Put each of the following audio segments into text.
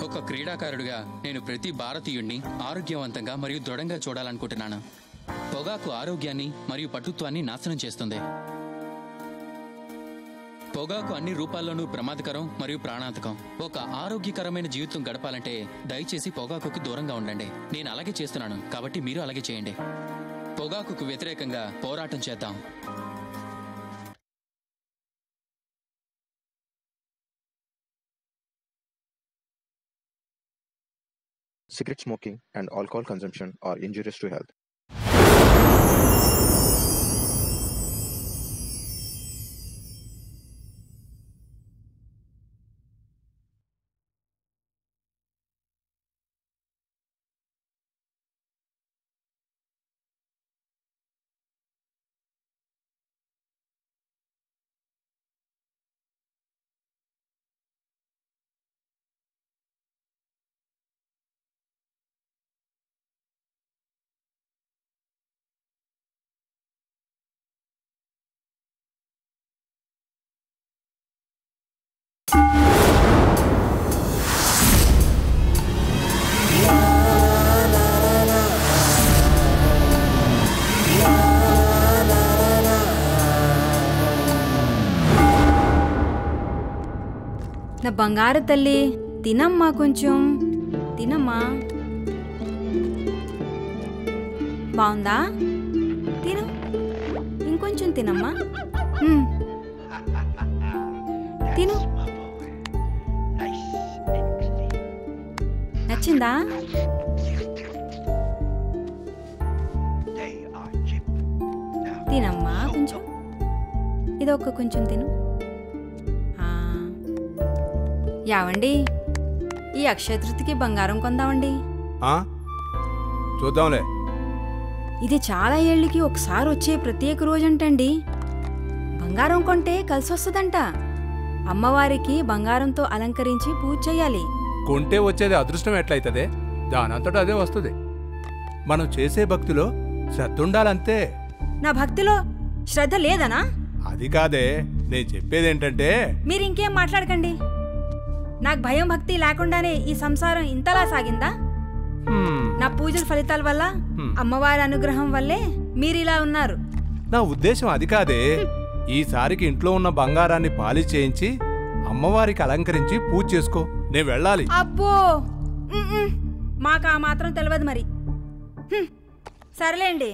ఒక క్రీడాకారుడిగా నేను ప్రతి భారతీయుడిని ఆరోగ్యవంతంగా మరియు దృఢంగా చూడాలనుకుంటున్నాను. పొగాకు ఆరోగ్యాన్ని మరియు పటుత్వాన్ని నాశనం చేస్తుంది. పొగాకు అన్ని రూపాల్లోనూ ప్రమాదకరం మరియు ప్రాణాంతకం. ఒక ఆరోగ్యకరమైన జీవితం గడపాలంటే దయచేసి పొగాకుకి దూరంగా ఉండండి. నేను అలాగే చేస్తున్నాను, కాబట్టి మీరు అలాగే చేయండి. పొగాకుకు వ్యతిరేకంగా పోరాటం చేద్దాం. Cigarette smoking and alcohol consumption are injurious to health. నా బంగారు తల్లి, తినమ్మా, కొంచెం తినమ్మా. బాగుందా? తిను, ఇంకొంచెం తినమ్మా. తిను. నచ్చిందా? తినమ్మా కొంచెం. ఇదొక కొంచెం తిను. యావండి, ఈ అక్షయ తృతీయకి బంగారం కొందామండి. చూద్దాంలే. ఇది చాలా ఏళ్ళకి ఒకసారి వచ్చే ప్రత్యేక రోజంటండి. బంగారం కొంటే కలిసి వస్తుందంట. అమ్మవారికి బంగారంతో అలంకరించి పూజ చేయాలి. కొంటే వచ్చేది అదృష్టం ఎట్లయితదే? దానంతటా అదే వస్తుంది. మనం చేసే భక్తిలో శ్రద్ధ ఉండాలంతే. నా భక్తిలో శ్రద్ధ లేదనా? అది కాదే, నేను చెప్పేదేంటంటే. మీరు ఇంకేం మాట్లాడకండి. నాకు భయం భక్తి లేకుండానే ఈ సంసారం ఇంతలా సాగిందా? నా పూజల ఫలితాల వల్ల, అమ్మవారి అనుగ్రహం వల్లే మీరిలా ఉన్నారు. నా ఉద్దేశం అది కాదే. ఈసారికి ఇంట్లో ఉన్న బంగారాన్ని పాలిష్ చేయించి అమ్మవారికి అలంకరించి పూజ చేసుకో. నేను వెళ్ళాలి. అబ్బో, మాకు ఆ మాత్రం తెలియదు మరి. సరేలేండి.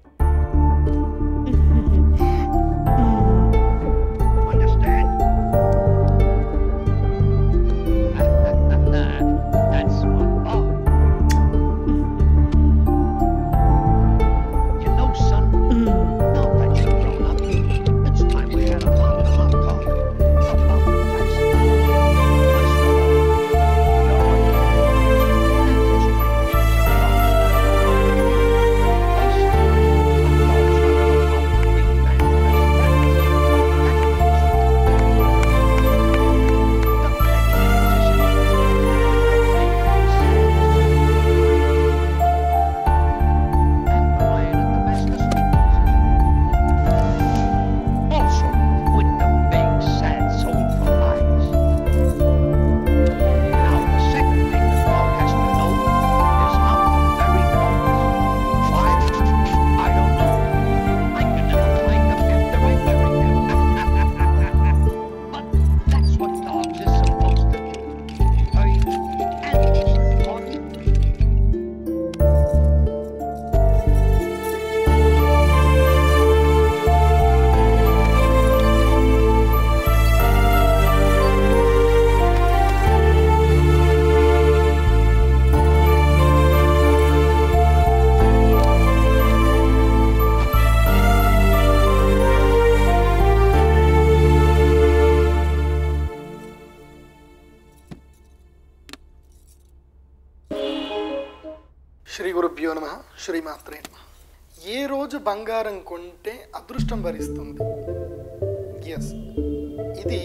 శ్రీ గురుభ్యో నమః. శ్రీమాత్రే నమః. ఏ రోజు బంగారం కొంటే అదృష్టం వరిస్తుంది? ఎస్, ఇది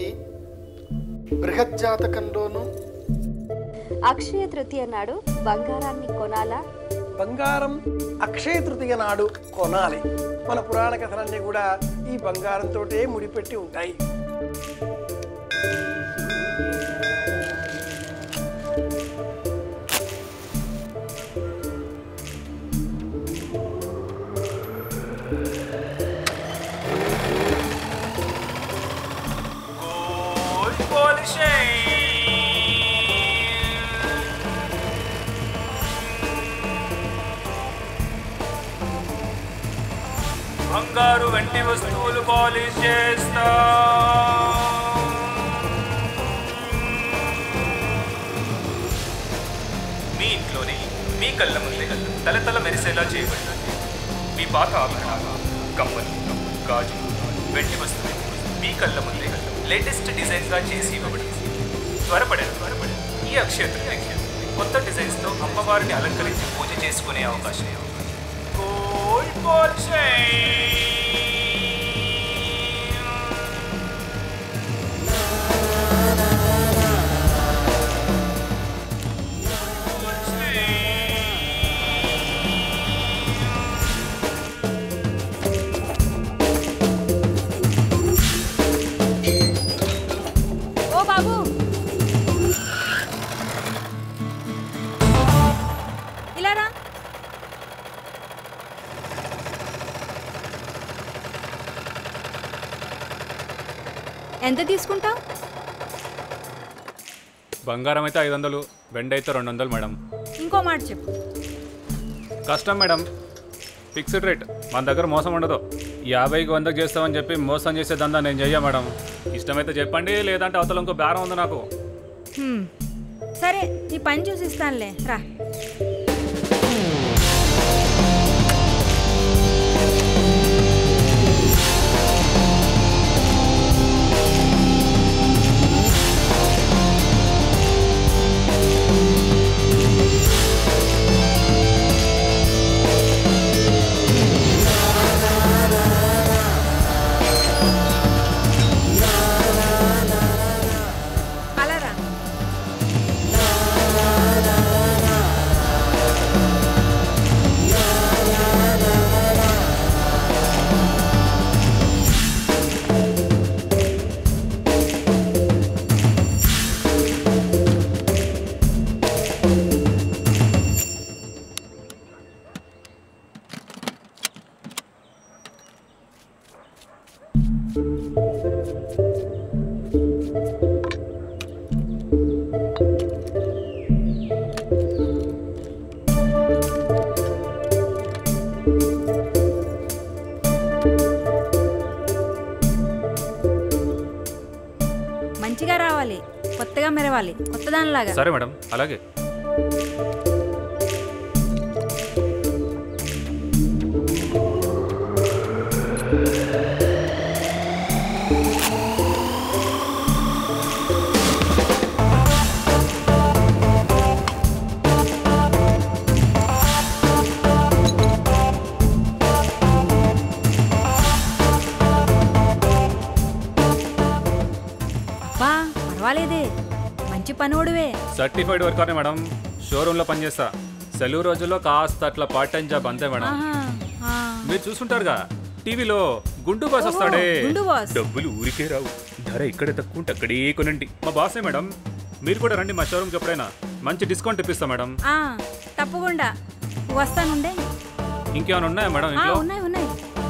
బృహజ్జాతకంలోను అక్షయ తృతీయ నాడు బంగారాన్ని కొనాలా? బంగారం అక్షయ తృతీయ నాడు కొనాలి. మన పురాణ కథలన్నీ కూడా ఈ బంగారంతో ముడిపెట్టి ఉంటాయి. బంగారు వెండి వస్తువులు పాలిష్ చేస్తా. మీ ఇంట్లోనే మీ కళ్ళ ముందే తలతల మెరిసేలా చేయబడినది మీ పాత ఆభరణాలు, కమ్మలు, గాజులు, వెండి వస్తువులు మీ కళ్ళ ముందే లేటెస్ట్ డిజైన్గా చేసి ఇవ్వబడింది. త్వరపడండి. ఈ అక్షయ తృతీయ కొత్త డిజైన్స్తో అమ్మవారిని అలంకరించి పూజ చేసుకునే అవకాశం. Gold polish. ఓ బాబు, ఇలా రా. ఎంత తీసుకుంటావు? బంగారం అయితే 500, వెండి అయితే 200 మేడం. ఇంకో మాట చెప్పు. కష్టం మేడం, ఫిక్స్డ్ రేట్. మన దగ్గర మోసం ఉండదు. 50కి 100కి చేస్తామని చెప్పి మోసం చేసే దందా నేను చెయ్య మేడం. ఇష్టమైతే చెప్పండి, లేదంటే అవతల ఇంకో బేరం ఉంది నాకు. సరే, నీ పని చూసి ఇస్తానులే, రా. అలా రా. మంచిగా రావాలి, కొత్తగా మెరవాలి, కొత్తదానిలాగా. సరే మేడం, అలాగే. బా, పర్వాలేదే, మంచి పనోడువే. సర్టిఫైడ్ వర్కర్నే మేడం, షోరూంలో పనిచేస్తా. సెలవు రోజుల్లో కాస్త అట్లా పార్ట్ టైం జాబ్ అంతే మేడం. మీరు చూసుంటారుగా టీవీలో గుండు బాస్ వస్తాడే. గుండు బాస్. డబ్బులు ఊరికే రావు, ధర ఇక్కడే తక్కువ ఉంటే అక్కడే కొనండి. మా బాసే మేడం. మీరు కూడా రండి మా షోరూమ్కి ఎప్పుడైనా, మంచి డిస్కౌంట్ ఇప్పిస్తా మేడం. తప్పకుండా వస్తానుండే. ఇంకేమైనా ఉన్నాయా మేడం ఇంట్లో? ఉన్నాయి ఉన్నాయి.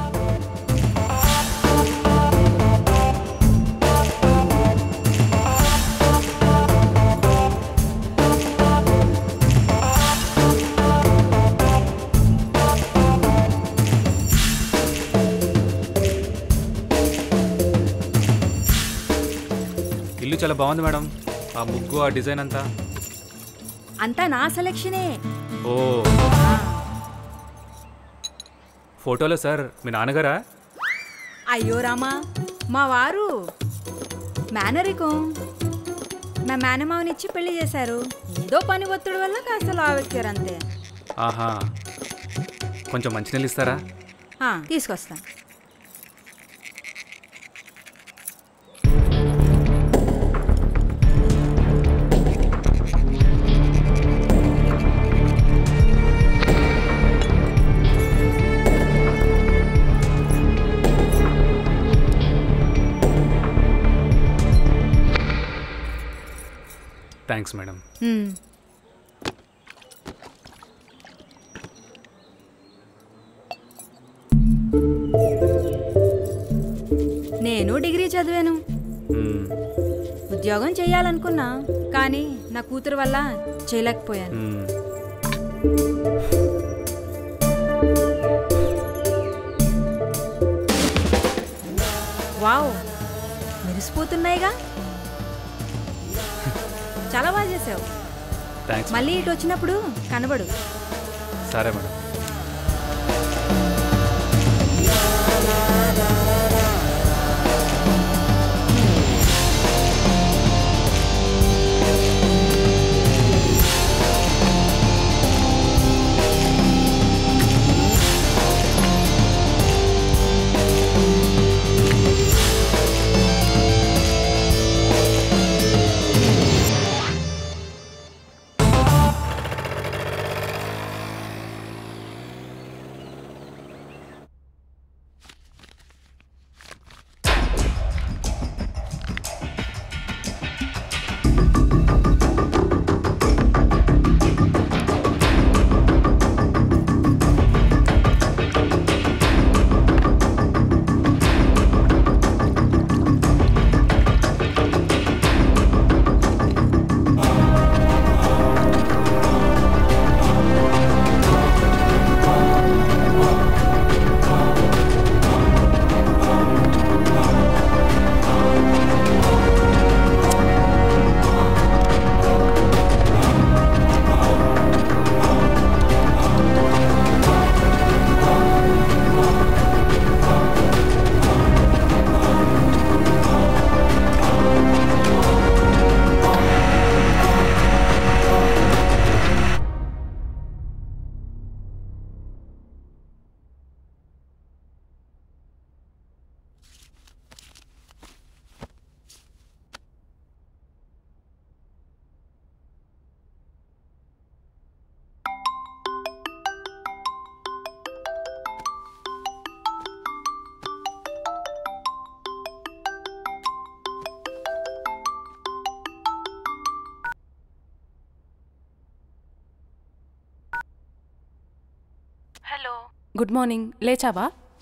ఇల్లు చాలా బాగుంది మేడం. ఆ ముగ్గు, ఆ డిజైన్ అంతా అంతా నా సెలెక్షనే. ఓ, ఫోటోలో సార్ మీ నాన్నగారా? అయ్యో రామా, మా వారు మేనరికం. మా మేనమావనిచ్చి పెళ్లి చేశారు. ఏదో పని ఒత్తిడి వల్ల కాస్త లావెక్కారు అంతే. ఆహా, కొంచెం మంచినీళ్ళు ఇస్తారా? తీసుకొస్తా. Thanks madam. నేను డిగ్రీ చదివాను. ఉద్యోగం చేయాలనుకున్నా, కానీ నా కూతురు వల్ల చేయలేకపోయాను. వావ్, మెరిసిపోతున్నాయిగా. చాలా బాగా చేసావు. మళ్ళీ ఇటు వచ్చినప్పుడు కనబడు. సరే మేడం. Good morning. లేచావా?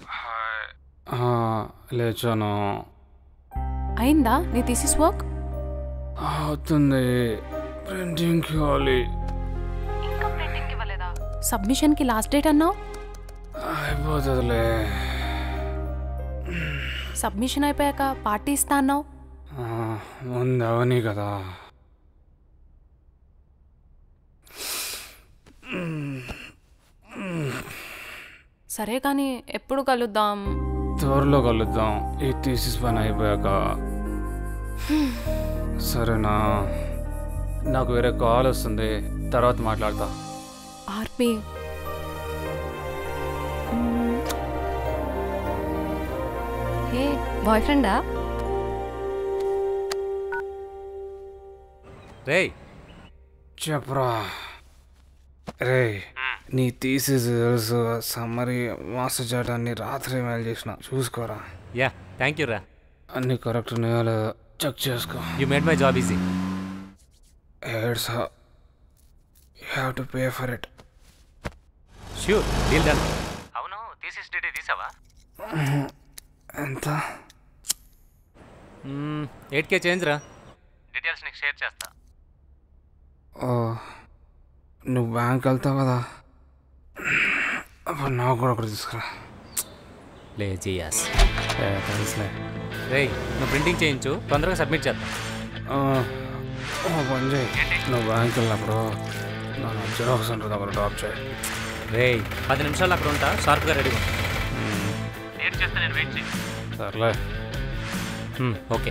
లేచాను. అయిందా నీ థీసిస్ వర్క్? అవుతుంది. ప్రింటింగ్ ఇవ్వాలి. ఇంకా ప్రింటింగ్ ఇవ్వలేదా? సబ్మిషన్కి లాస్ట్ డేట్ అన్నావు. అయిపోతుందిలే. సబ్మిషన్ అయిపోయాక పార్టీ ఇస్తా అన్నావు. ముందు అవని కదా. సరే కానీ ఎప్పుడు కలుద్దాం? త్వరలో కలుద్దాం, ఈ థీసిస్ పని అయిపోయాక. సరేనా? నాకు వేరే కాల్ వస్తుంది, తర్వాత మాట్లాడతా. ఆర్పి, హే బాయ్ ఫ్రెండా? రేయ్ చెప్పరా. రేయ్ నీ థీసిస్ తెలుసు, సమ్మరీ మాస్టర్ చాట్ అన్ని రాత్రి మెయిల్ చేసిన, చూసుకోరా. యా థ్యాంక్ యూ రా. అన్ని కరెక్ట్ ఉన్నాయో లేదో చెక్ చేసుకో. You made my job easy. It's you have to pay for it. Sure, deal done. అవును, థీసిస్ డీడీ తీసావా? ఎంత? 8K చేంజ్ రా. డీటెయిల్స్ నీకు షేర్ చేస్తా. ఓ, నువ్వు బ్యాంక్ వెళ్తావు కదా, అప్పుడు నాకు కూడా ఒకటి తీసుకురా. లేజియాస్ తెలుసులే. రేయ్ నువ్వు ప్రింటింగ్ చేయించు, తొందరగా సబ్మిట్ చేద్దాం. పని చేయి, నువ్వు బ్యాంక్ వెళ్ళినప్పుడు నన్ను జిరాక్స్ సెంటర్ దగ్గర డ్రాప్ చేయి. రేయ్ 10 నిమిషాలు అక్కడ ఉంటా, షార్ప్గా రెడీగా. లేట్ చేస్తే నేను వెయిట్ చేయి. సర్లే. ఓకే.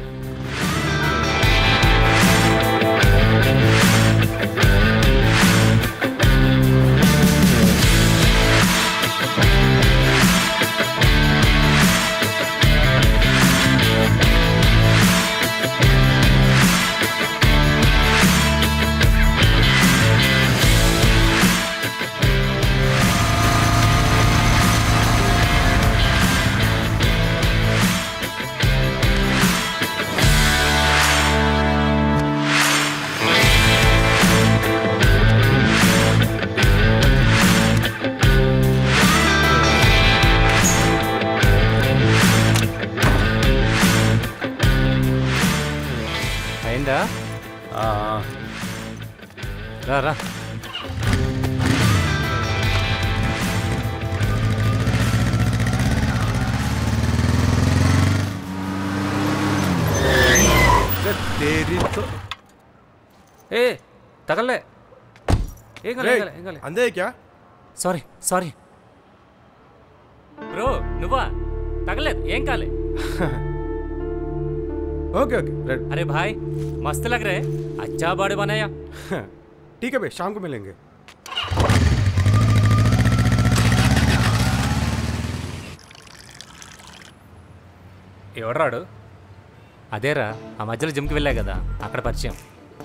రా రా. ఏ తగలే. ఏం కాలే ఏం కాలే. అందే క్యా? Sorry sorry bro. నువ్వా? తగలేదు, ఏం కాలే. Okay okay red. अरे भाई मस्त लग रहे, अच्छा बॉडी बनाया. ठीक है भाई, शाम को मिलेंगे. ఎవడ్రాడు? అదేరా ఆ మధ్యలో జిమ్కి వెళ్ళా కదా, అక్కడ పరిచయం.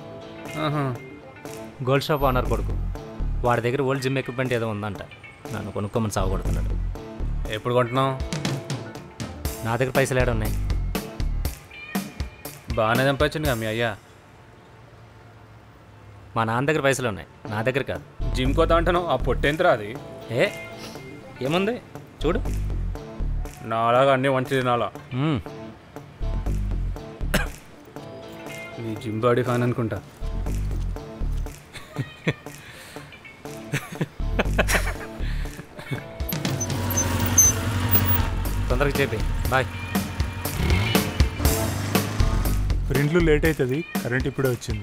గోల్డ్ షాప్ ఓనర్ కొడుకు. వాడి దగ్గర ఓల్డ్ జిమ్ ఎక్విప్మెంట్ ఏదో ఉందంట, నన్ను కొనుక్కోమని సాగుకొడుతున్నాడు. ఎప్పుడు కొంటున్నావు? నా దగ్గర పైసలు ఏడ ఉన్నాయి. బాగానే సంపాదించండి మీ అయ్యా. మా నాన్న దగ్గర పైసలు ఉన్నాయి, నా దగ్గర కాదు. జిమ్ కోతా అంటాను, ఆ పొట్టేంతరా అది? ఏముంది చూడు. నాలాగా అన్నీ వంచి తినాలా. నీ జిమ్ బాడీ ఫ్యాన్ అనుకుంటా. తొందరగా చెప్పి బాయ్. ప్రింట్లు లేట్ అవుతుంది, కరెంట్ ఇప్పుడే వచ్చింది.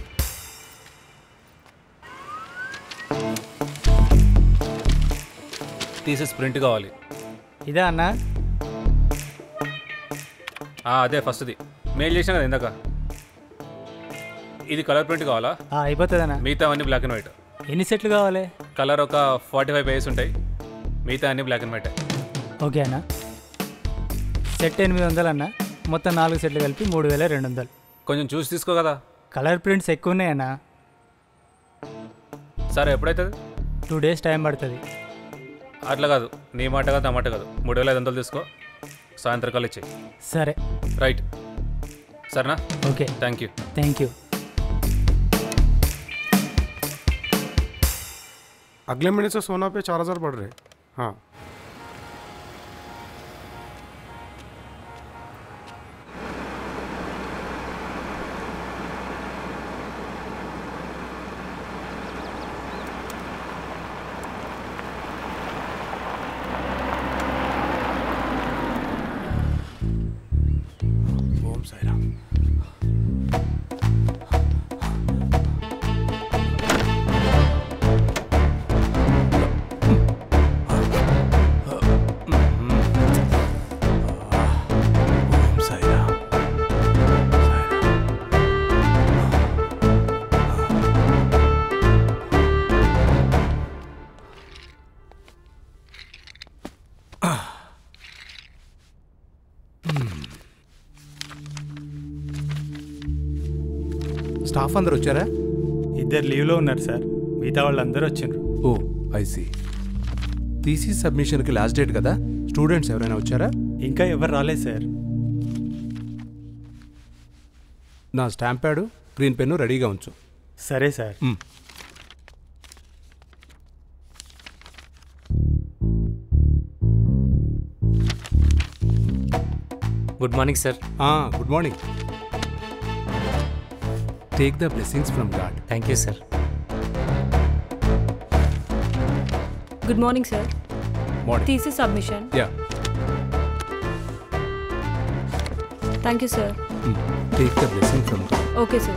తీసేసి ప్రింట్ కావాలి. ఇదా అన్నా? అదే ఫస్ట్ది మెయిల్ చేసాను కదా ఇందాక. ఇది కలర్ ప్రింట్ కావాలా? అయిపోతుందన్నా. మిగతా అన్నీ బ్లాక్ అండ్ వైట్. ఎన్ని సెట్లు కావాలి? కలర్ ఒక 45 పేజెస్ ఉంటాయి, మిగతా అన్నీ బ్లాక్ అండ్ వైట్. ఓకే అన్న. సెట్ 800 అన్న, మొత్తం 4 సెట్లు కలిపి 3200. కొంచెం చూసి తీసుకో కదా. కలర్ ప్రింట్స్ ఎక్కువ ఉన్నాయన్నా. సరే ఎప్పుడైతుంది? 2 డేస్ టైం పడుతుంది. అట్లా కాదు, నీ మాట కాదు నా మాట కాదు, 3500 తీసుకో, సాయంత్రం కల్లా ఇచ్చేయి. సరే రైట్. సరేనా? Okay thank you. Thank you. अगले महीने से सोना पे 4000 बढ़ रहे. हाँ ओम साई राम. స్టాఫ్ అందరు వచ్చారా? 2 లీవ్లో ఉన్నారు సార్, మిగతా వాళ్ళు అందరూ వచ్చిండ్రు. Oh I see. థీసిస్ సబ్మిషన్కి లాస్ట్ డేట్ కదా, స్టూడెంట్స్ ఎవరైనా వచ్చారా? ఇంకా ఎవరు రాలేదు సార్. నా స్టాంప్ ప్యాడు, గ్రీన్ పెన్ను రెడీగా ఉంచు. సరే sir. Good morning sir. Good morning. Take the blessings from God. Thank you, sir. Good morning, sir. Morning. Thesis submission. Yeah. Thank you, sir. Take the blessing from God. Okay, sir.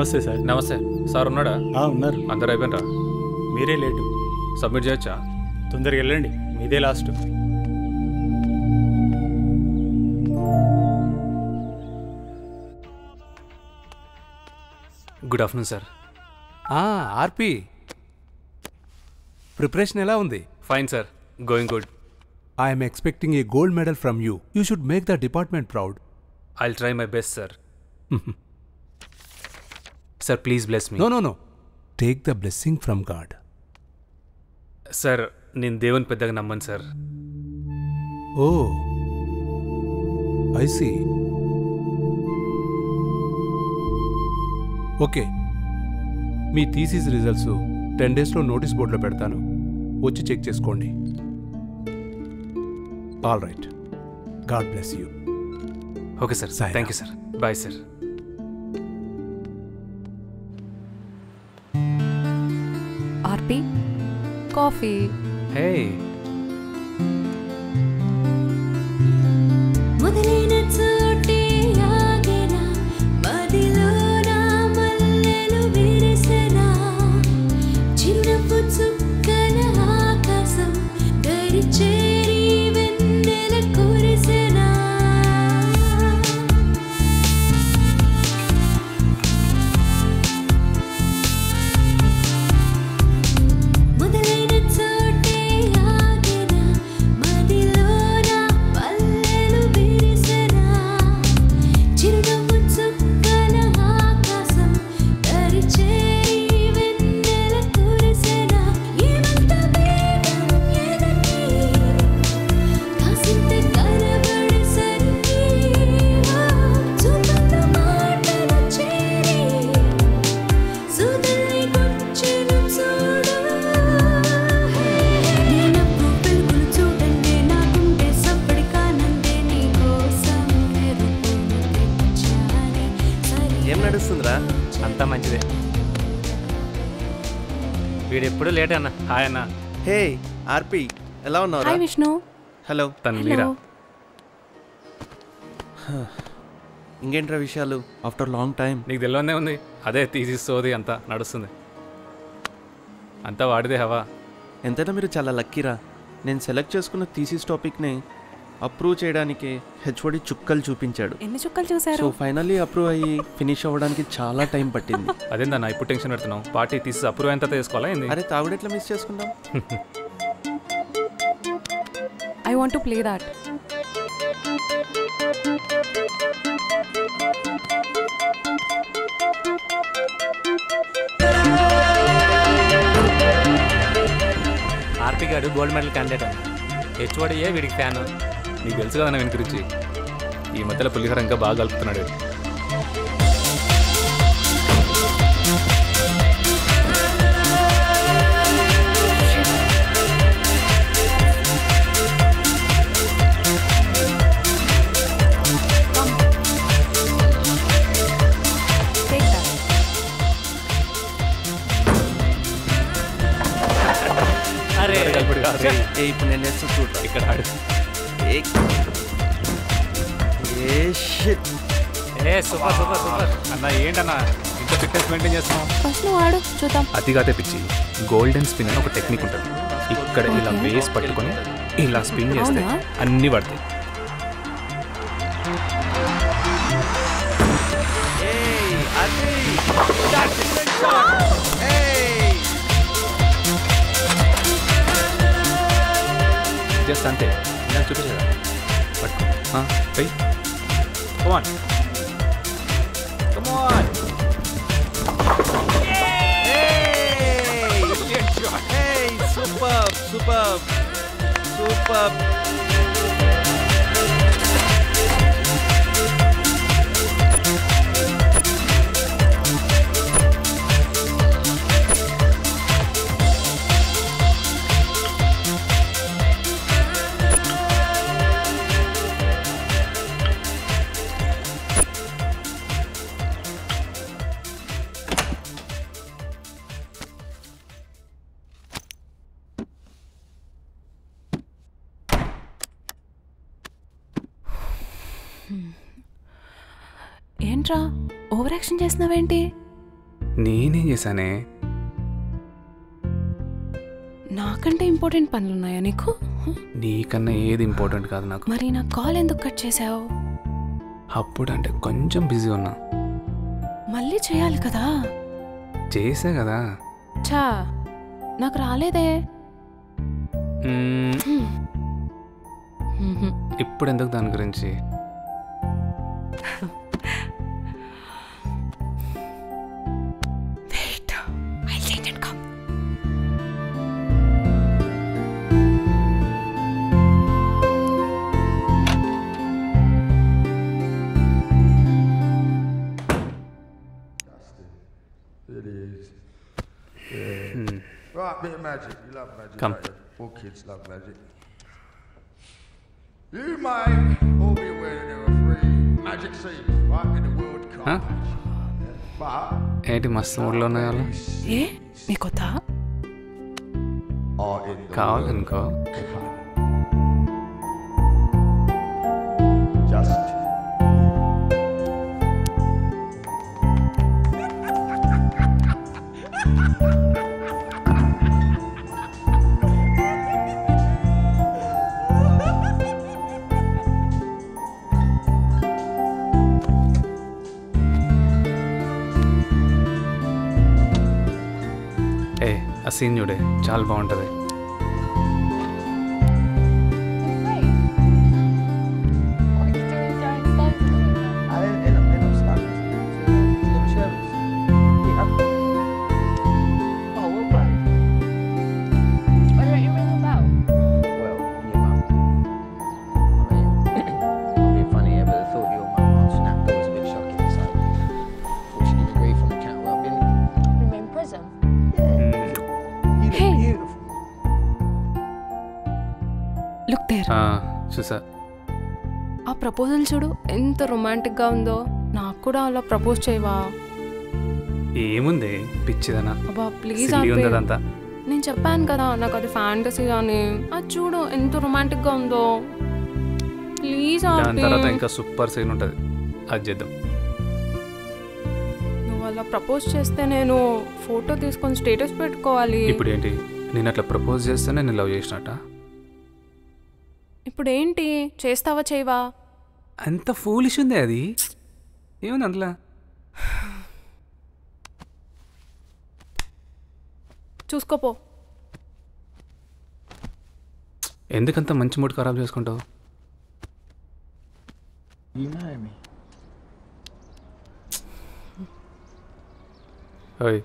నమస్తే sir. నమస్తే sir. ఉన్నాడా? ఉన్నారు. అందరు అయిపోయినరా? మీరే late. Submit చేయొచ్చా? తొందరగా వెళ్ళండి, మీదే last. Good afternoon sir. RP, preparation ఎలా ఉంది? Fine sir, going good. I'm expecting a gold medal from you. You should make the department proud. I'll try my best sir. Sir please bless me. No. Take the blessing from God. Sir నేను దేవుని పెద్దగా నమ్మను sir. Oh I see. Okay, మీ thesis results 10 డేస్లో notice బోర్డులో పెడతాను, వచ్చి check చేసుకోండి. All right, God bless you. Okay sir, thank you sir. Bye sir. RP, coffee. Hey, మొదలైన చోటే ఆగెనా, మదిలో నా మల్లెలు విరిసెనా, చిరునవ్వు చుక్కల ఆకాశం దరి చేరి వెన్నెల కురిసెనా. మొదలైన చోటే ఆగెనా, మదిలో నా మల్లెలు విరిసెనా, చిరునవ్వు చుక్కల ఆకాశం దరి చేరి వెన్నెల కురిసెనా. ఏమంత వేగం ఎదకి కాసింత కనబడేసరికి, చూపుల మాటలు చేరి సుధల్ని గుచ్చెను చూడు. నేనప్పు వెలుగులు చూడండి, నాకుంటే సప్పడి కానందే, నీకోసం ఎరుపును తెచ్చానే. ఏం నడుస్తుందిరా? అంతా మంచిదే. వీడెప్పుడు లేట్ అన్న. హాయ్ అన్న. హే ఆర్పి, ఎలా ఉన్నావు? హాయ్ విష్ణు. హలో. తను మీరా? ఇంకేంట్రా విషయాలు? After long time. నీకు తెలియదే ఉంది, అదే తీసిస్తోది అంతా నడుస్తుంది. అంతా వాడిదే హవా. ఎంతైనా మీరు చాలా లక్కీరా. నేను సెలెక్ట్ చేసుకున్న థీసిస్ టాపిక్ని అప్రూవ్ చేయడానికి హెచ్ఓడి చుక్కలు చూపించాడు. ఎన్ని చుక్కలు చూసారు? సో ఫైనల్లీ అప్రూవ్ అయ్యి ఫినిష్ అవ్వడానికి చాలా టైం పట్టింది. అదేందన్నా ఇప్పుడు టెన్షన్ పెడుతున్నావు? పార్టీ తీసి అప్రూవ్ ఎంత తీసుకోవాలా ఏంది? అరే తాగుడు ఎట్లా మిస్ చేసుకుందాం? I want to play that. RP గారు గోల్డ్ మెడల్ క్యాండిడేట్ అన్న. హెచ్ఓడియే వీడికి ఫ్యాన్. నీకు తెలుసు కదా వెనక గురించి. ఈ మధ్యలో పులిహోర ఇంకా బాగా కలుపుతున్నాడు. అరే ఇప్పుడు నేను వేస్తా చూడరా. ఇక్కడ ఆడు. సూపర్ సూపర్ సూపర్ అన్న. ఏంటన్నా ఇంత ఫిట్నెస్ మెయింటైన్ చేస్తున్నావు? ఫస్ట్ నువ్వు ఆడు చూద్దాం. అతిగా తెప్పించి గోల్డెన్ స్పిన్ అని ఒక టెక్నిక్ ఉంటుంది. ఇక్కడ ఇలా వేసి పట్టుకొని ఇలా స్పిన్ చేస్తే అవునా? అన్నీ పడతాయి. జస్ట్ అంతే. నాకు చూపించదా? పట్టుకో. వెయ్. Come on. Come on. Superb. ఏంట్రా ఓవర్ యాక్షన్ చేస్తున్నావేంటి? నేనేం చేశానే? నాకంటే ఇంపార్టెంట్ పనులు ఉన్నాయా నీకు? నీకన్నా ఏది ఇంపార్టెంట్ కాదు నాకు. మరి నా కాల్ ఎందుకు కట్ చేసావు? అప్పుడంటే కొంచెం బిజీ ఉన్నా. మళ్ళీ చేయాలి కదా. చేసా కదా. చా నాకు రాలేదే. ఇప్పుడు ఎందుకు దాని గురించి? Right, bit of magic. You love magic. Come. Right? All kids love magic. You might all be aware that there are 3 magic scenes, right, in the World Cup. Huh? But ఏంటి మస్తు మూడ్లో ఉన్నాయి వాళ్ళు? ఏ మీ కొత్త కావాలనుకో. just ఆ scene చూడే, చాలా బాగుంటుంది. చూసా. ఆ ప్రపోజల్ చూడు ఎంత రొమాంటిక్గా ఉందో. నాకు కూడా అలా ప్రపోజ్ చేయవా? ఏముంది పిచ్చిదనా? అబ్బా ప్లీజ్ అదంతా. నేను చెప్పాను కదా నాకు అది ఫ్యాంటసీ అని. అది చూడు ఎంత రొమాంటిక్గా ఉందో. ప్లీజ్ దాని తర్వాత ఇంకా సూపర్ సీన్ ఉంటుంది, అది చేద్దాం. నువ్వు అలా ప్రపోజ్ చేస్తే నేను ఫోటో తీసుకొని స్టేటస్ పెట్టుకోవాలి. ఇప్పుడు ఏంటి, నేను అట్లా ప్రపోజ్ చేస్తేనే నేను లవ్ చేసినట్ట? ఇప్పుడు ఏంటి, చేస్తావా చేయవా? అంత ఫూలిష్ ఉంది అది. ఏముంది అందులో? చూసుకోపో. ఎందుకంత మంచి మూడ్ ఖరాబ్ చేసుకుంటావు? ఓయ్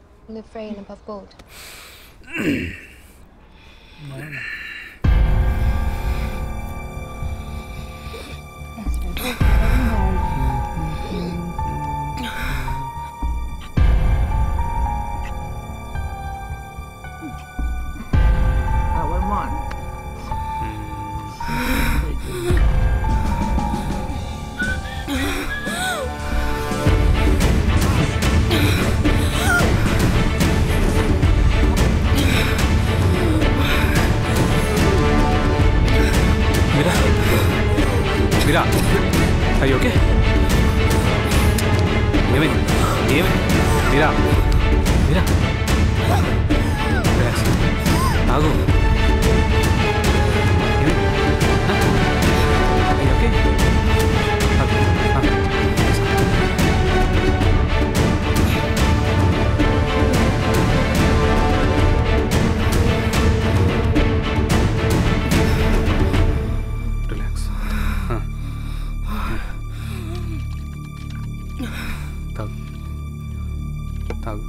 మీరా, అయ్యి ఓకే? ఏమైంది ఏమైంది? మీరా మీరా ఆగు. అయ్యి ఓకే? రిలాక్స్. తాగు తాగు.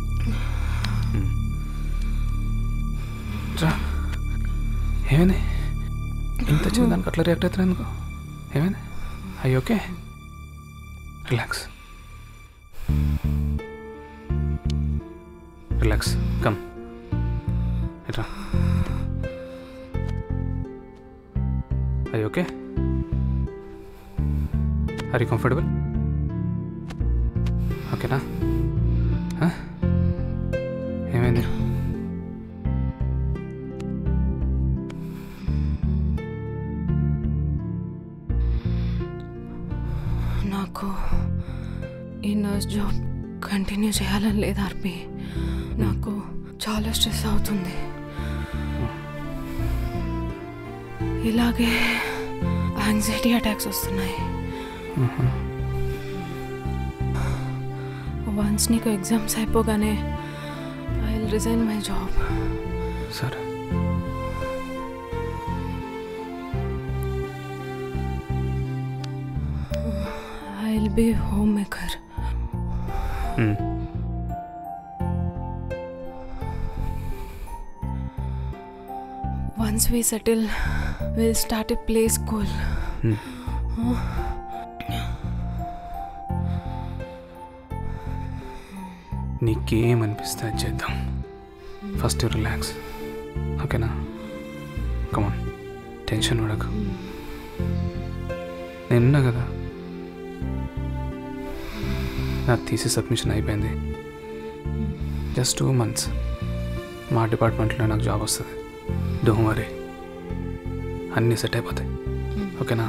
రా. ఏమైంది? ఇంత చిన్న దానికి అట్లా రియాక్ట్ అవుతున్నా ఎందుకు? ఏమైంది? అయ్యి ఓకే? Relax relax. కమ్ ఇట్రా. అయ్యి ఓకే? Are you comfortable? ఓకేనా? ఏమైంది? నాకు ఈ నర్స్ జాబ్ కంటిన్యూ చేయాలని లేదు ఆర్పి. నాకు చాలా స్ట్రెస్ అవుతుంది. ఇలాగే యాంగ్జైటీ అటాక్స్ వస్తున్నాయి. వన్స్ నీకు ఎగ్జామ్స్ అయిపోగానే I will resign my job. సరే. I will be home maker. Once we settle, we'll start a play school. నీకేమనిపిస్తే అది చేద్దాం. ఫస్ట్ రిలాక్స్, ఓకేనా? కమాన్, టెన్షన్ పడకు. నేనున్నా కదా. నా థీసిస్ సబ్మిషన్ అయిపోయింది. జస్ట్ 2 months మా డిపార్ట్మెంట్లో నాకు జాబ్ వస్తుంది. డోంట్ వరీ, అన్నీ సెట్ అయిపోతాయి, ఓకేనా?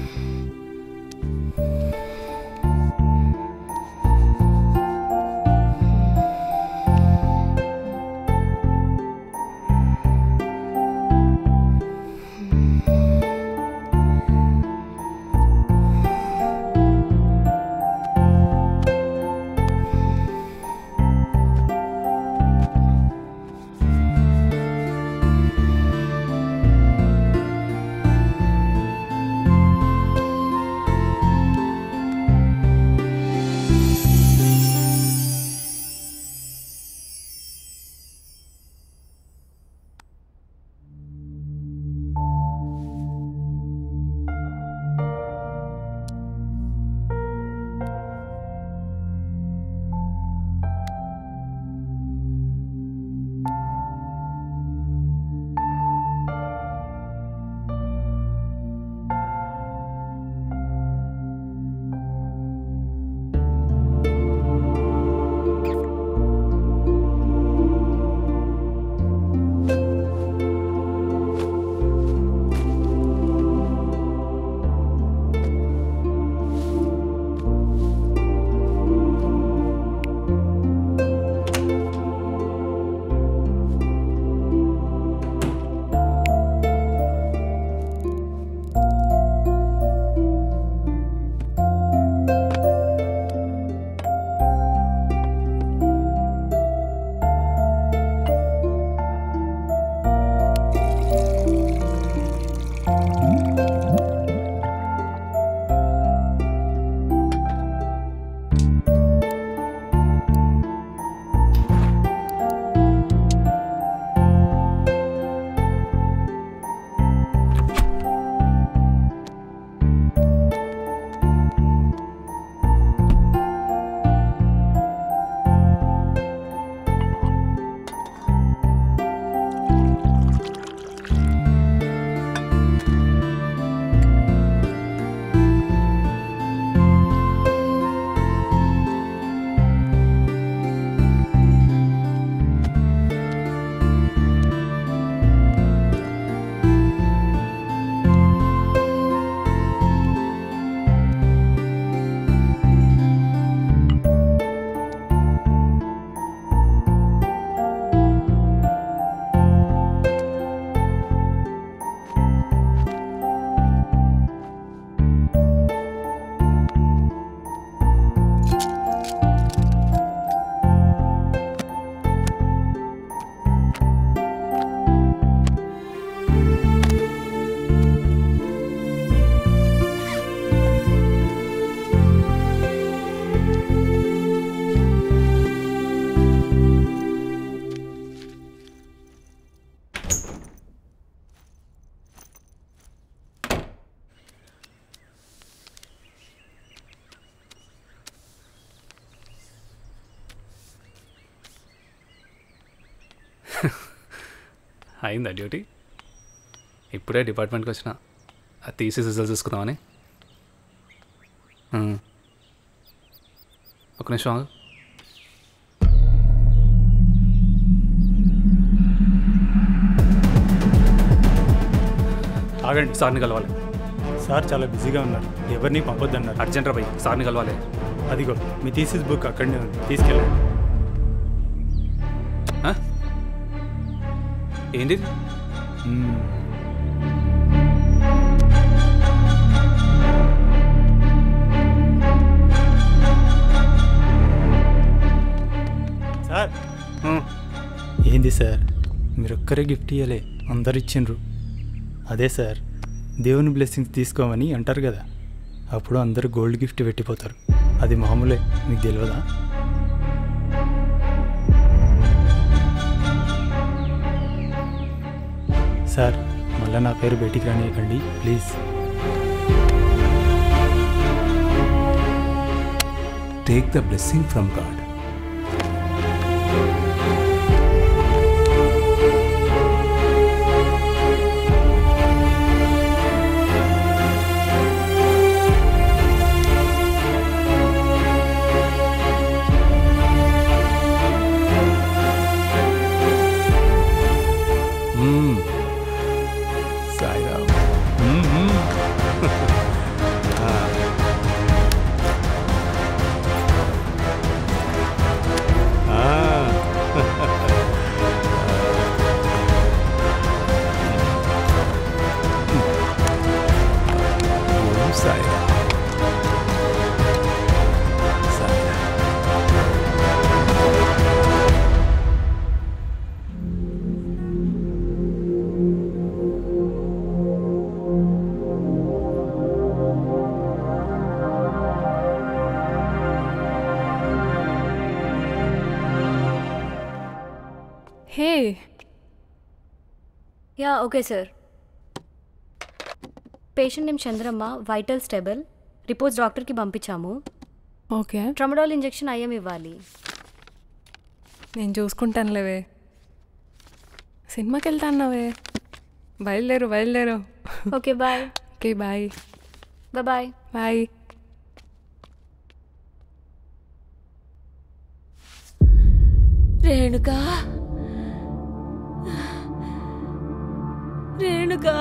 అయిందా డ్యూటీ? ఇప్పుడే డిపార్ట్మెంట్కి వచ్చిన ఆ థీసిస్ రిజల్ట్ చూసుకుందామని. ఒక నిమిషం ఆగు. ఆగండి, సార్ని కలవాలి. సార్ చాలా బిజీగా ఉన్నారు, ఎవరిని పంపొద్దన్నారు. అర్జెంట్ రా భయ్, సార్ని కలవాలి. అదిగో మీ థీసిస్ బుక్ అక్కడనే ఉంది, తీసుకెళ్ళండి. ఏంటి? సార్ ఏంది సార్, మీరు ఒక్కరే గిఫ్ట్ ఇవ్వలే, అందరు ఇచ్చిండ్రు. అదే సార్, దేవుని బ్లెస్సింగ్స్ తీసుకోమని అంటారు కదా, అప్పుడు అందరూ గోల్డ్ గిఫ్ట్ పెట్టిపోతారు. అది మామూలే, మీకు తెలియదా? సార్ మళ్ళీ నా పేరు బయటికి రానియకండి please. Take the blessing from God. Sairam. Hey ya okay sir. Patient name Chandramma, vital stable, reports డాక్టర్కి పంపించాము. ఓకే, ట్రమడాల్ ఇంజెక్షన్ ఐఎం ఇవ్వాలి. నేను చూసుకుంటానులేవే. సినిమాకి వెళ్తాన్నావే, బయలుదేరు బయలుదేరు. Okay bye. Okay bye. Bye bye. Renuka, Renuka,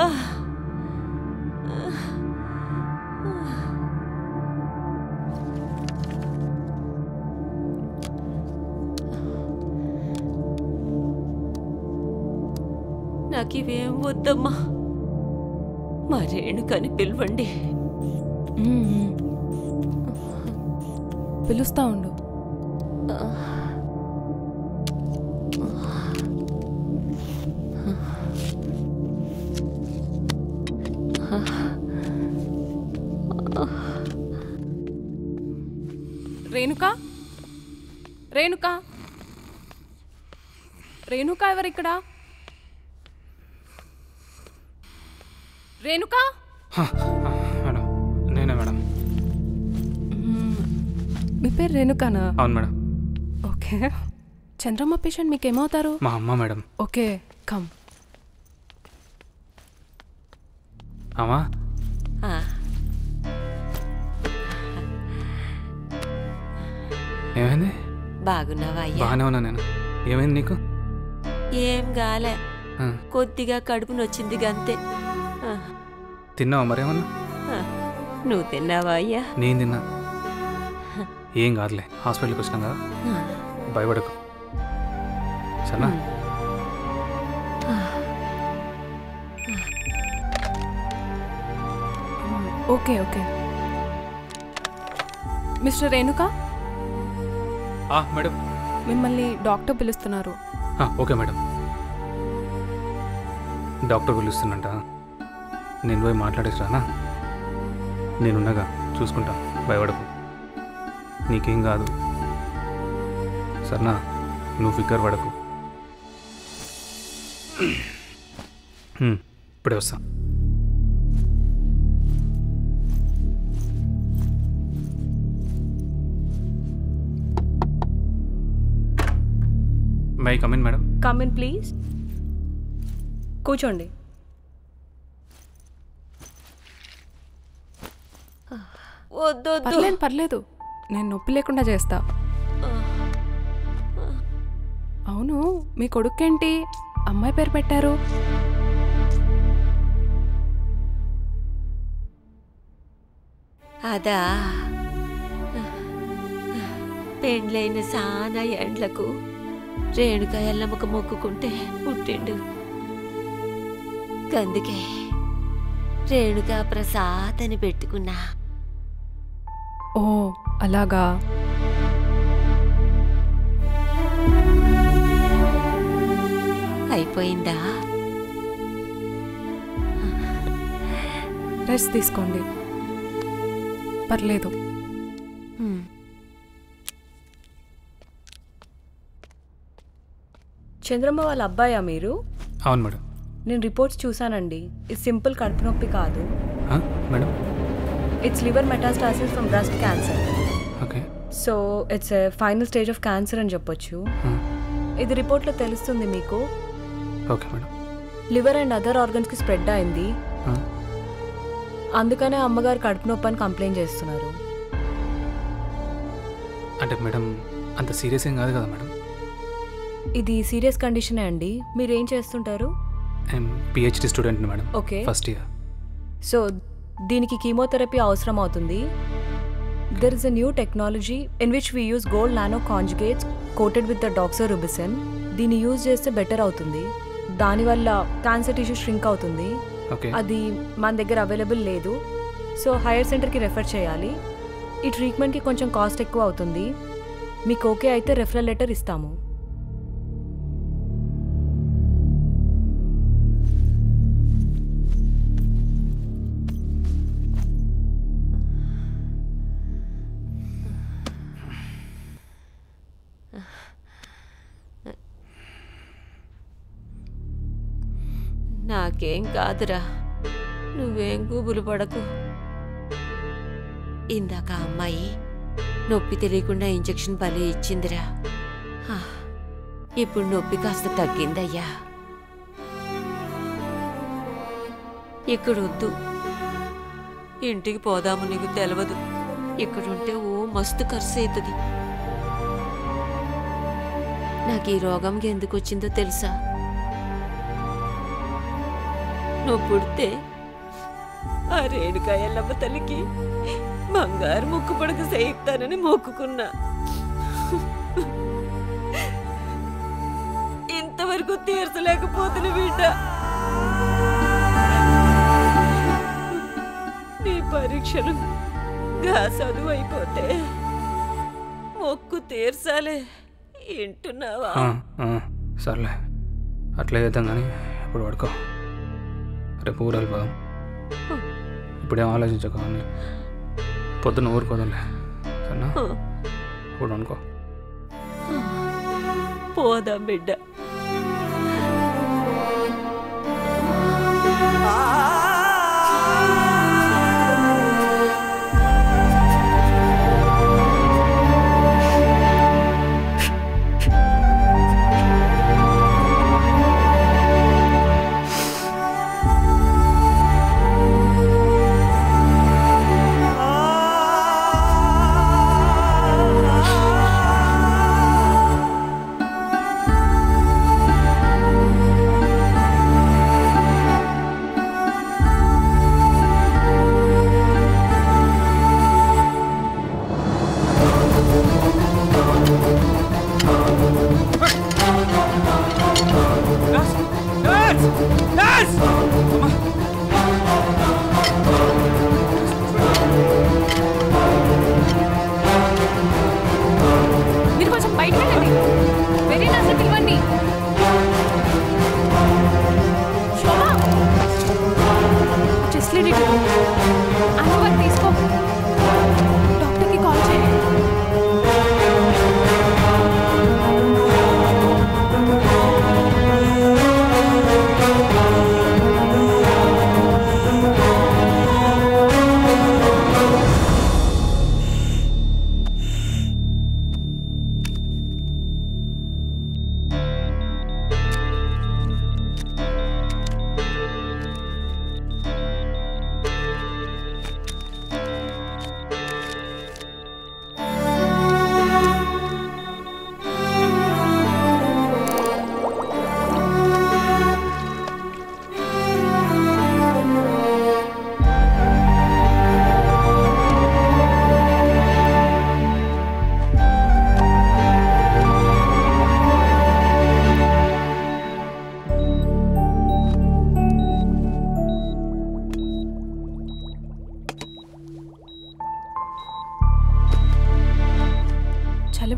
నాకివేం వద్దమ్మా, మా రేణుకని పిలవండి. పిలుస్తా ఉండు. రేణుకా, రేణుకా, రేణుకా ఎవరిక్కడ? రేణుకా, మేడం నేనే మేడం. మీ పేరు రేణుకానా? అవును మేడం. ఓకే, చంద్రమ్మ పేషెంట్ మీకేమవుతారు? మా అమ్మ మేడం. Okay come. అమ్మా ఏమైంది? బాగున్నావా అయ్యా? బాగానే ఉన్నా నేను. ఏమైంది నీకు? ఏం గాలే, ఆ. కొద్దిగా కడుపు నొచ్చింది గంతే. తిన్నావా మరేమన్నా? నువ్వు తిన్నావా అయ్యా? నేను తిన్నా. ఏం కాదులే, హాస్పిటల్కి వచ్చినాం కదా, భయపడకు సరేనా? Okay okay. Mister Renuka, madam మిమ్మల్ని డాక్టర్ పిలుస్తున్నారు. Okay madam. డాక్టర్ పిలుస్తున్నంట, నేను పోయి మాట్లాడేసి రానా? నేనున్నగా చూసుకుంటా, భయపడకు, నీకేం కాదు సరేనా? నువ్వు ఫికర్ పడకు. ఇప్పుడే వస్తా. May come in madam. Come in please. కూర్చోండి. పర్లేదు పర్లేదు, నేను నొప్పి లేకుండా చేస్తా. అవును, మీ కొడుకేంటి అమ్మాయి పేరు పెట్టారు? అదా, పెండ్లైన సానా ఎండ్లకు రేణుక ఎల్లమ్మకు మొక్కుకుంటే పుట్టిండు. అందుకే రేణుకా ప్రసాద్ అని పెట్టుకున్నా. ఓ అలాగా. అయిపోయిందా? రెస్ట్ తీసుకోండి, పర్లేదు. చంద్రమ్మ వాళ్ళ అబ్బాయా మీరు? అవును మేడం. నేను రిపోర్ట్స్ చూసానండి. ఇది సింపుల్ కడుపు నొప్పి కాదు madam. It's liver metastasis from breast cancer. Okay. So it's final stage of cancer అని చెప్పొచ్చు. ఇది రిపోర్ట్లో తెలుస్తుంది మీకు. Okay madam. Liver and other ఆర్గన్స్కి స్ప్రెడ్ అయింది, అందుకనే అమ్మగారు కడుపు నొప్పి అని కంప్లైంట్ చేస్తున్నారు. అంటే మేడం అంత సీరియస్ ఏం కాదు కదా మేడం? ఇది సీరియస్ కండిషనే అండి. మీరు ఏం చేస్తుంటారు? PhD student madam. Okay, first year. So దీనికి కీమోథెరపీ అవసరం అవుతుంది. There is a new technology in which we use gold nano conjugates coated with the doxorubicin. దీన్ని యూజ్ చేస్తే బెటర్ అవుతుంది. దానివల్ల క్యాన్సర్ టిష్యూ ష్రింక్ అవుతుంది. అది మన దగ్గర అవైలబుల్ లేదు, సో హైయర్ సెంటర్కి రెఫర్ చేయాలి. ఈ ట్రీట్మెంట్కి కొంచెం కాస్ట్ ఎక్కువ అవుతుంది. మీకు ఓకే అయితే రెఫరల్ లెటర్ ఇస్తాము. నాకేం కాదురా, నువ్వేం గూబులు పడకు. ఇందాక అమ్మాయి నొప్పి తెలియకుండా ఇంజెక్షన్ భలే ఇచ్చిందిరా. ఇప్పుడు నొప్పి కాస్త తగ్గిందయ్యా. ఇక్కడొద్దు, ఇంటికి పోదాము. నీకు తెలవదు, ఇక్కడుంటే ఓ మస్తు ఖర్చు అవుతుంది. నాకు ఈ రోగం ఎందుకు వచ్చిందో తెలుసా? నువ్వు పుడితే ఆ రేణుకా ఎల్లమ్మ తల్లికి బంగారు ముక్కు పడక చేయిస్తానని మొక్కుకున్నా. ఇంతవరకు తీర్చలేకపోతున్నా బిడ్డ. నీ పరీక్షలు గా చదువు అయిపోతే మొక్కు తీర్చాలే. వింటున్నావా? సర్లే, అట్లే చేద్దాం కానీ ఇప్పుడు పడుకో. రేపు ఊరు వెళ్ళిపోదాం. ఇప్పుడేం ఆలోచించక, పొద్దున్న ఊరుకోదలే సరేనా? ఇప్పుడు అనుకో. పోదాం బిడ్డ. మీరు కొంచెం బయట వెళ్ళండి. వెరీ నైస్ పిలవండి. Shobha, just lead it. అమ్మవారు తీసుకో, డాక్టర్కి కాల్ చేయండి.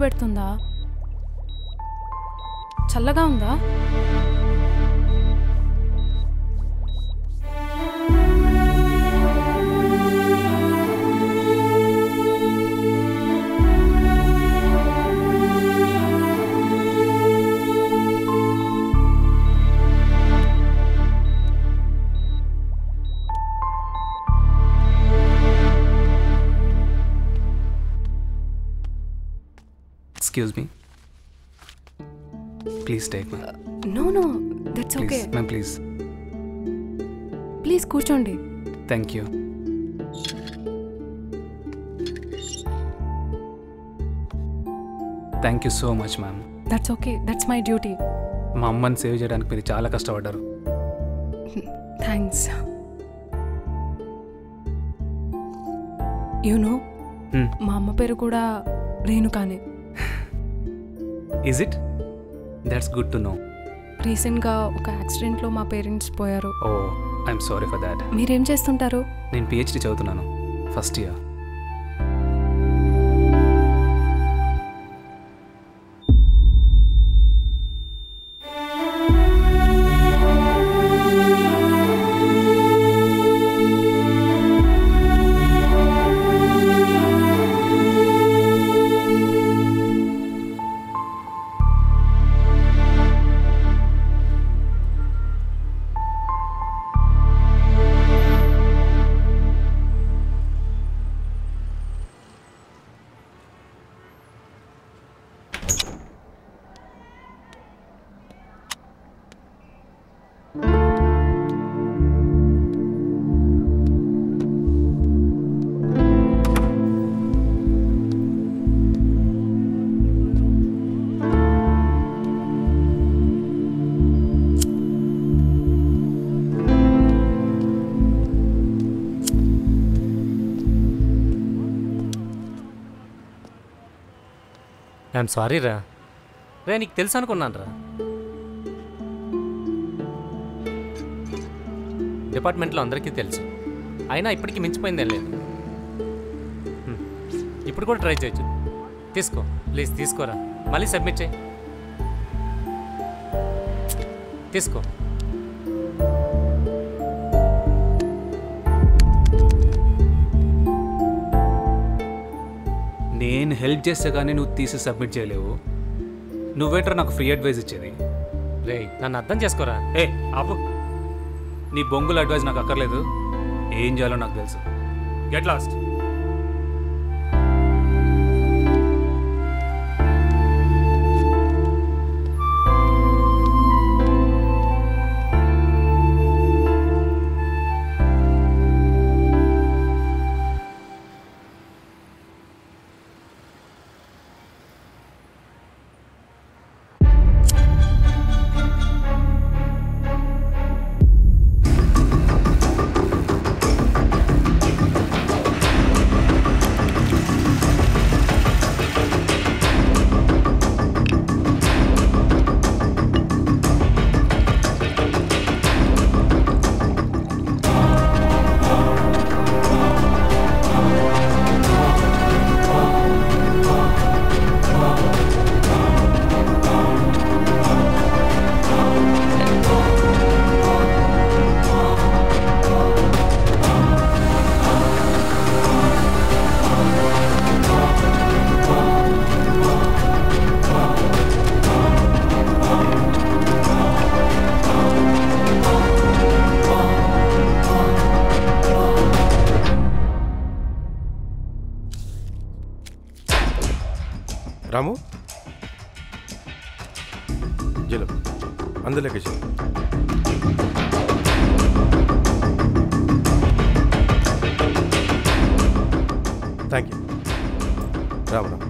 పెడుతుందా? చల్లగా ఉందా? Excuse me. Please take me. No, that's okay. Please, ma'am, please. Please కూర్చోండి. Thank you. Thank you so much, ma'am. That's okay, that's my duty. మా అమ్మని సేవ్ చేయడానికి మీరు చాలా కష్టపడ్డారు. థ్యాంక్స్. యు నో, మా అమ్మ పేరు కూడా రేణుకానే. Is it? That's good to know. రీసెంట్గా ఒక యాక్సిడెంట్లో మా పేరెంట్స్ పోయారు. Oh, I'm sorry for that. మీరేం చేస్తుంటారు? నేను PhD చదువుతున్నాను, ఫస్ట్ ఇయర్. ఐఎమ్ సారీ రా. రే, నీకు తెలుసు అనుకున్నాను రా. డిపార్ట్మెంట్లో అందరికీ తెలుసు, అయినా ఇప్పటికీ మించిపోయిందేం లేదు. ఇప్పుడు కూడా ట్రై చేయొచ్చు. తీసుకో, ప్లీజ్ తీసుకోరా. మళ్ళీ సబ్మిట్ చేయి. తీసుకో. నేను హెల్ప్ చేస్తే కానీ నువ్వు తీసి సబ్మిట్ చేయలేవు. నువ్వేట్రా నాకు ఫ్రీ అడ్వైస్ ఇచ్చేది? రే, నన్ను అర్థం చేసుకోరా. ఏ ఆపు, నీ బొంగుల అడ్వైస్ నాకు అక్కర్లేదు. ఏం చేయాలో నాకు తెలుసు. Get lost. रामू ये लो अंदर लेके चलो। Thank you. Ram Ram.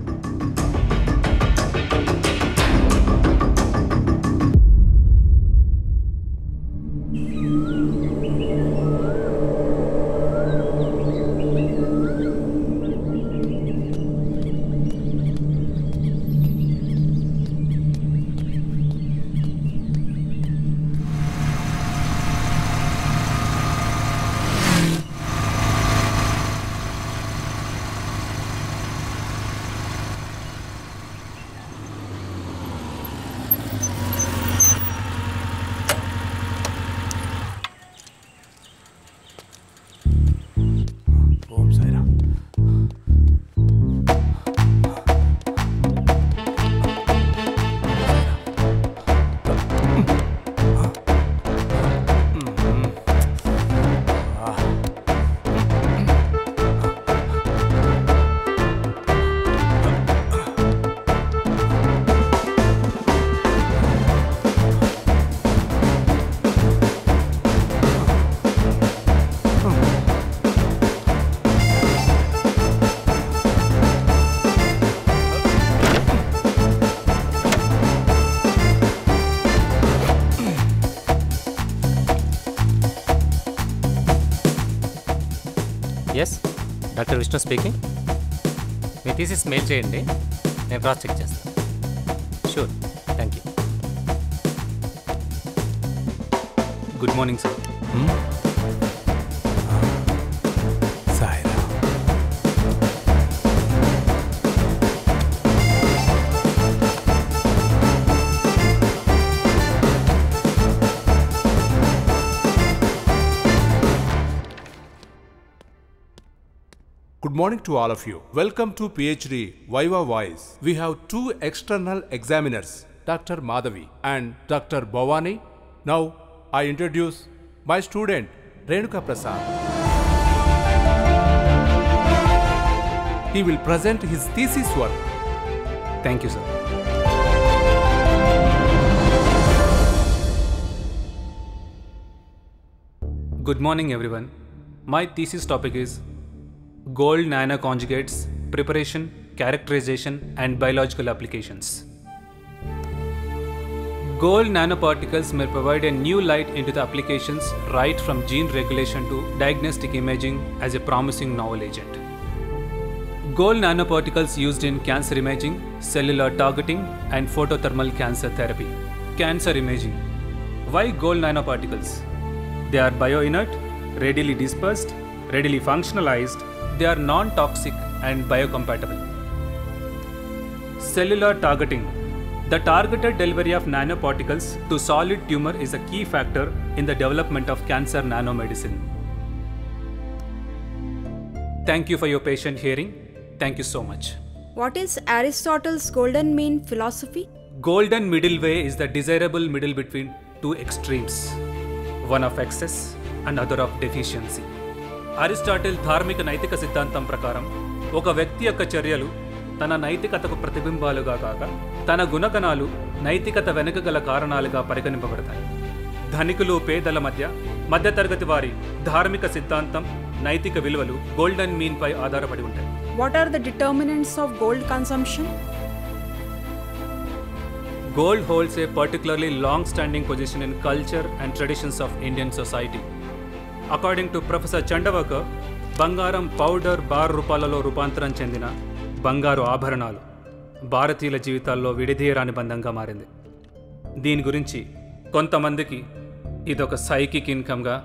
Yes doctor Vishnu speaking. మీ థీసిస్ మెయిల్ చేయండి, నేను క్రాస్ చెక్ చేస్తాను. Sure, thank you. Good morning sir. Saira. Good morning to all of you. Welcome to PhD Viva Voice. We have two external examiners, Dr. Madhavi and Dr. Bhavani. Now, I introduce my student, Renuka Prasad. He will present his thesis work. Thank you, sir. Good morning, everyone. My thesis topic is gold nanoconjugates, preparation, characterization, and biological applications. Gold nanoparticles may provide a new light into the applications right from gene regulation to diagnostic imaging as a promising novel agent. Gold nanoparticles used in cancer imaging, cellular targeting, and photothermal cancer therapy. Cancer imaging. Why gold nanoparticles? They are bioinert, readily dispersed, readily functionalized. They are non-toxic and biocompatible. Cellular targeting. The targeted delivery of nanoparticles to solid tumor is a key factor in the development of cancer nanomedicine. Thank you for your patient hearing. Thank you so much. What is Aristotle's golden mean philosophy? Golden middle way is the desirable middle between two extremes, one of excess and other of deficiency. Aristotle ధార్మిక నైతిక సిద్ధాంతం ప్రకారం ఒక వ్యక్తి యొక్క చర్యలు తన నైతికతకు ప్రతిబింబాలుగా కాక తన గుణగణాలు నైతికత వెనుక గల కారణాలుగా పరిగణింపబడతాయి. ధనికులు పేదల మధ్యతరగతి వారి ధార్మిక సిద్ధాంతం నైతిక విలువలు గోల్డెన్ మీన్ పై ఆధారపడి ఉంటాయి. What are the determinants of gold consumption? Gold holds a particularly long-standing position in culture and traditions of Indian society. According to Professor Chandavakar, బంగారం పౌడర్ బార్ రూపాలలో రూపాంతరం చెందిన బంగారు ఆభరణాలు భారతీయుల జీవితాల్లో విడదీయరాని బంధంగా మారింది. దీని గురించి కొంతమందికి ఇదొక సైకిక్ ఇన్కమ్గా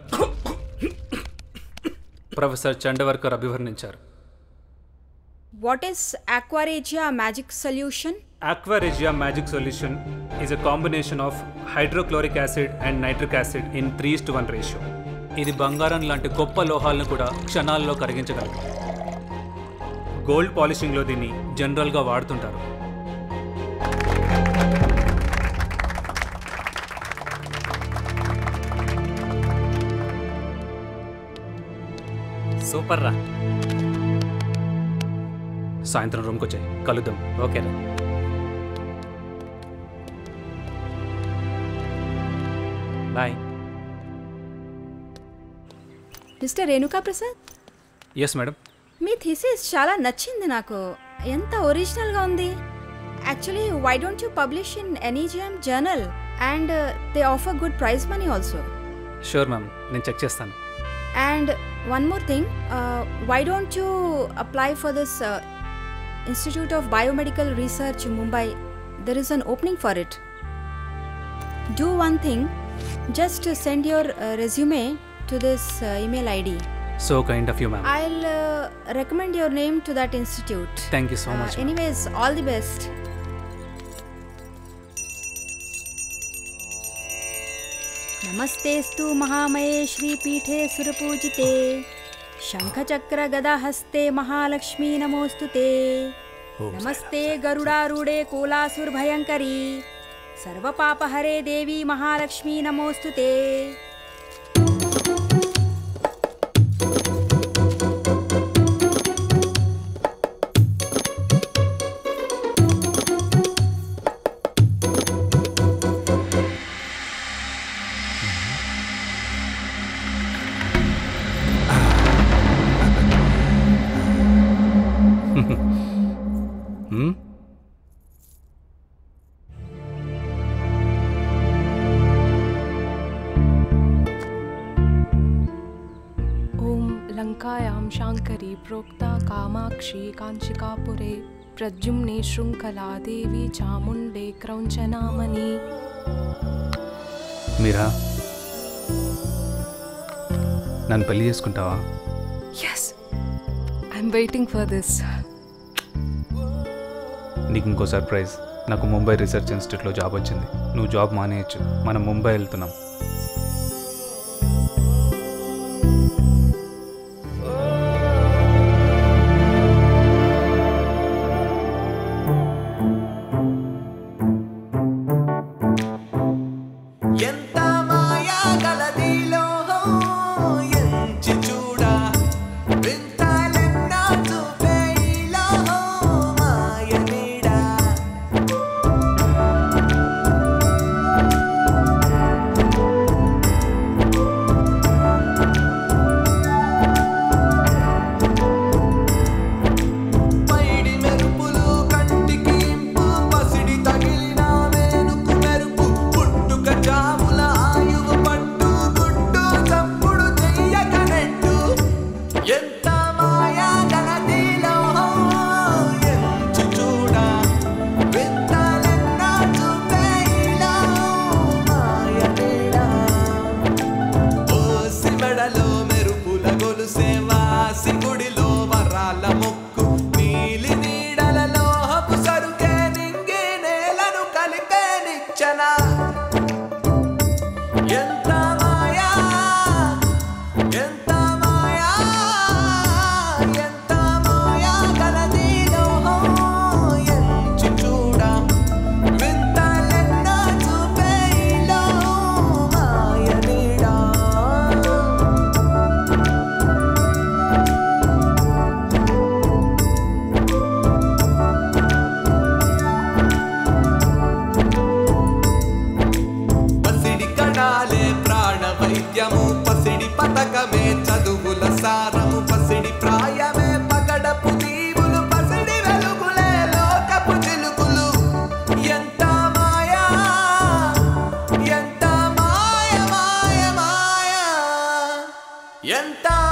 ప్రొఫెసర్ చండవర్కర్ అభివర్ణించారు. What is Aquaregia magic solution? Aquaregia magic solution is a combination of hydrochloric acid and nitric acid in 3:1 ratio. ఇది బంగారం లాంటి గొప్ప లోహాలను కూడా క్షణాల్లో కరిగించగలదు. గోల్డ్ పాలిషింగ్లో దీన్ని జనరల్గా వాడుతుంటారు. సూపర్ రా. సాయంత్రం రూమ్కి వచ్చాయి, కలుద్దాం. ఓకేరా. Bye. Mister Renuka Prasad, yes madam. మీ థీసిస్ చాలా నచ్చింది నాకు. ఎంత ఒరిజినల్గా ఉంది. Actually why don't you publish in NEJM journal and they offer good prize money also. Sure ma'am, నేను చెక్ చేస్తాను. And one more thing, why don't you apply for this institute of biomedical research Mumbai? There is an opening for it. Do one thing, just send your resume to this email ID. So kind of you, ma'am. I'll recommend your name to that institute. Thank you so much. Anyways, all the best. नमस्तेस्तु महामये श्रीपीठे सुरपूजिते शंखचक्रगदाहस्ते महालक्ष्मी नमोस्तुते. नमस्ते गरुडारूढे कोलासुरभयङ्करी सर्वपापहरे देवी महालक्ष्मी नमोस्तुते. లంకాయాం శాంకరీ ప్రోక్తా కామాక్షి కాంచికాపురే ప్రద్యుమ్నే శృంఖలాదేవి చాముండే క్రౌంచనామని. మీరా నన్ను పెళ్లి చేసుకుంటావా? Yes, I'm waiting for this. నీకు ఇంకో సర్ప్రైజ్. నాకు ముంబై రీసెర్చ్ ఇన్స్టిట్యూట్లో జాబ్ వచ్చింది. నువ్వు జాబ్ మానేయచ్చు. మనం ముంబై వెళ్తున్నాం. ఎంత